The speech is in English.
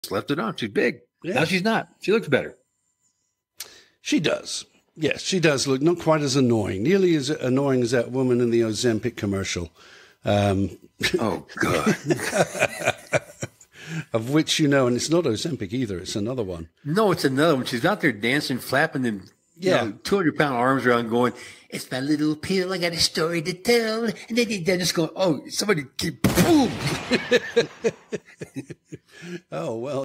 left it on. She's big. Yeah. Now she's not. She looks better. She does. Yes, she does look not quite as annoying. Nearly as annoying as that woman in the Ozempic commercial. Oh, God. Of which you know, and it's not Ozempic either. It's another one. No, it's another one. She's out there dancing, flapping them 200-pound arms around going, it's my little pill. I got a story to tell. And then they're just going, oh, somebody, boom. Oh, well.